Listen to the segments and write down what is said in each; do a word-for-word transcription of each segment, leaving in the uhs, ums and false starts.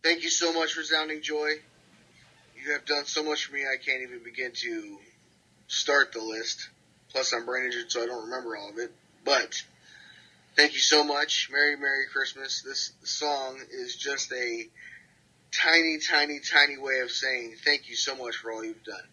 Thank you so much, Resounding Joy. You have done so much for me, I can't even begin to start the list. Plus, I'm brain injured, so I don't remember all of it. But thank you so much. Merry, Merry Christmas. This song is just a tiny, tiny, tiny way of saying thank you so much for all you've done.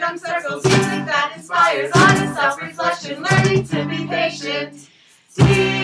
Honest self-reflection, learning to be patient.